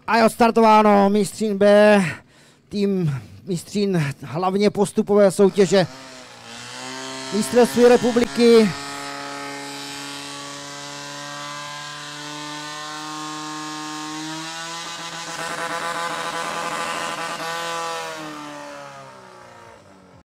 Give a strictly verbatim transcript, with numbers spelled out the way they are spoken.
A je odstartováno Mistřín B, tým Mistřín hlavně postupové soutěže mistrovství republiky.